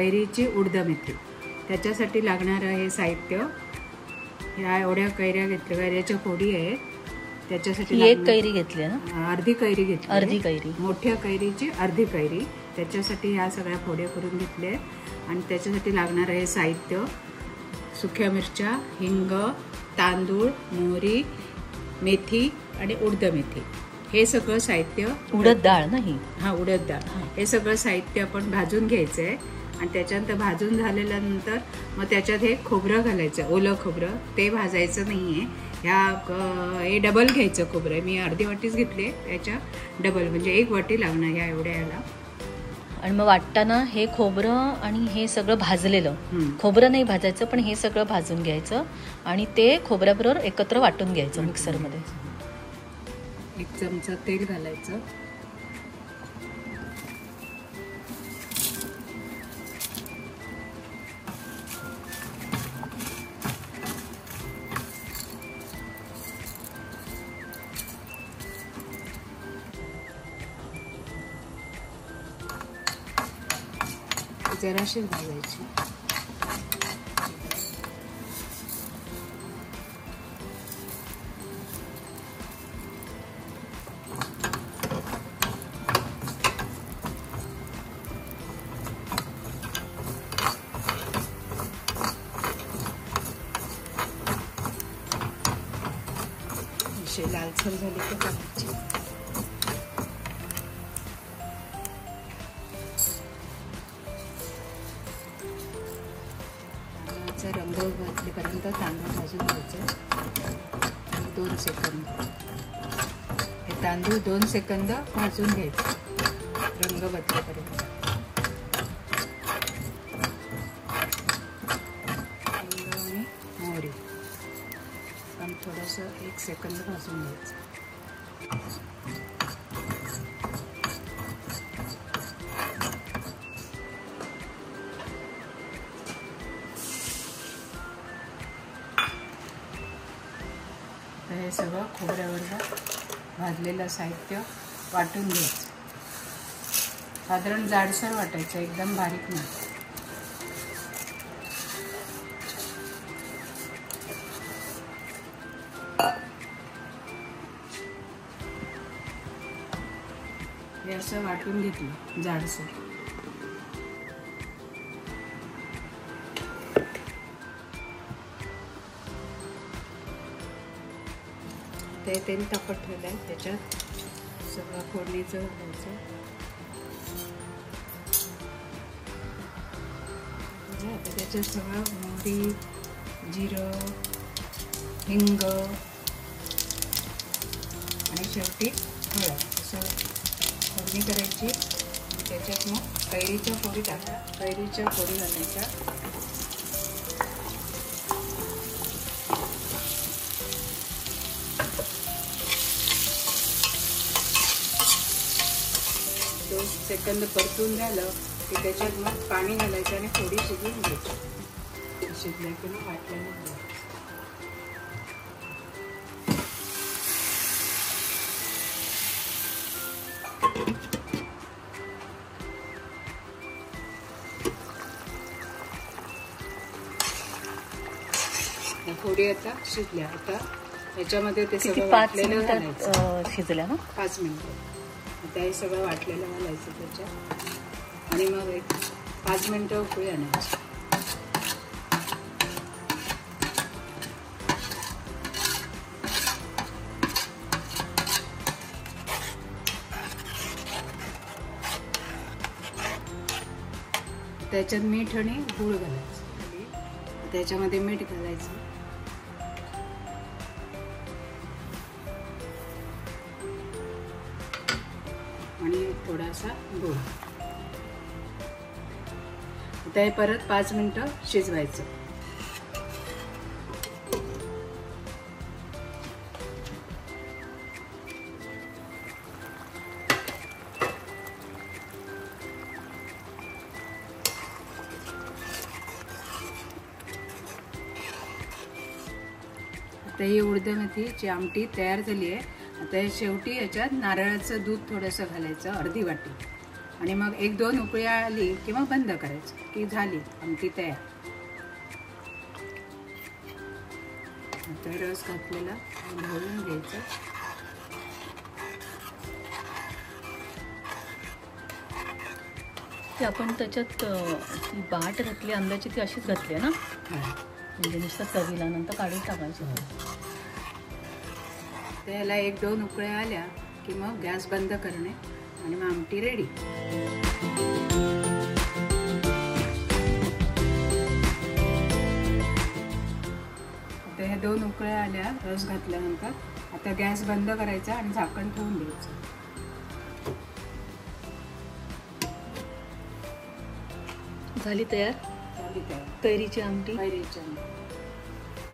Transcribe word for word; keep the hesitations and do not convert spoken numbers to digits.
कैरीची उडद मेथी, त्याच्यासाठी लागणारं हे साहित्य ह्या एवढ्या कैऱ्या घेतल्या, कैऱ्याच्या फोडी आहेत त्याच्यासाठी. एक कैरी घेतली ना, अर्धी कैरी घेतली, अर्धी कैरी, मोठ्या कैरीची अर्धी कैरी, त्याच्यासाठी ह्या सगळ्या फोड्या करून घेतल्या. आणि त्याच्यासाठी लागणारं हे साहित्य सुक्या मिरच्या, हिंग, तांदूळ, मोहरी, मेथी आणि उडद मेथी, हे सगळं साहित्य. उडद डाळ नाही, हा उडद डाळ, हे सगळं साहित्य आपण भाजून घ्यायचं आहे. आणि त्याच्यानंतर भाजून झाल्यानंतर मग त्याच्यात हे खोबरं घालायचं, ओलं खोबरं, ते भाजायचं नाहीये. ह्या हे डबल घ्यायचं खोबरं, मी अर्धी वाटीच घेतले, त्याच्या डबल म्हणजे एक वाटी लागणार ह्या एवढ्या याला. आणि मग वाटताना हे खोबरं आणि हे सगळं भाजलेलं, खोबरं नाही भाजायचं पण हे सगळं भाजून घ्यायचं आणि ते खोबऱ्याबरोबर एकत्र वाटून घ्यायचं मिक्सरमध्ये. एक चमचा तेल घालायचं, जराशी भाजायची. अशी लालसर झाली की टाकायची. रंग घातलेपर्यंत तांदूळ भाजून घ्यायचं दोन सेकंद. हे तांदूळ दोन सेकंद भाजून घ्यायचे रंग बदलेपर्यंत. आणि मोहरी पण थोडंसं एक सेकंद भाजून घ्यायचं. हे सगळं खोबऱ्यावरचं भाजलेलं साहित्य वाटून घ्यायचं. साधारण जाडसर वाटायचं, एकदम बारीक नाही. हे असं वाटून घेतलं जाडसर. ते तेल तापत ठेवलं आहे, त्याच्यात सगळं फोडणीचं घालायचं. आता त्याच्यात सगळं मोहरी, जिरं, हिंग आणि शेवटी हळद असं फोडणी करायची. त्याच्यात मग कैरीच्या फोडी टाका, कैरीच्या फोडी घालायच्या. दोन सेकंद परतून झालं की त्याच्यात मग पाणी घालायचं आणि थोडी शिजवून घ्यायची. शिजल्या की मग वाटल्यानं घालायचं. फोडी आता शिजल्या. आता याच्यामध्ये ते सगळं वाटलेलं घालायचं. शिजल्या ना पाच मिनिटं. आता हे सगळं वाटलेलं घालायचं त्याच्यात आणि मग एक पाच मिनिटं उकळी आणायची. त्याच्यात मीठ आणि गूळ घालायचं. त्याच्यामध्ये मीठ घालायचं, आणि थोडासा गूळ. आता हे परत पाच मिनिटं शिजवायचं. आता ही उडद मेथीची आमटी तयार झाली आहे. आता शेवटी याच्यात नारळाचं दूध थोडंसं घालायचं, अर्धी वाटी. आणि मग एक दोन उकळी आली की मग बंद करायचं की झाली आमटी तयार. आता रस घातलेला ढवळून घ्यायचं. ती आपण त्याच्यात अ, ती बाट घातली आंब्याची ती अशीच घातली आहे ना, हा. म्हणजे नुसतं चवीला नंतर काढून टाकायचं. त्याला एक दोन उकळ्या आल्या की मग गॅस बंद करणे आणि मग आमटी रेडी. आता ह्या दोन उकळ्या आल्या रस घातल्यानंतर आता गॅस बंद करायचा आणि झाकण ठेवून द्यायचं. झाली तयार झाली तयार कैरीची आमटी. कैरीची आमटी.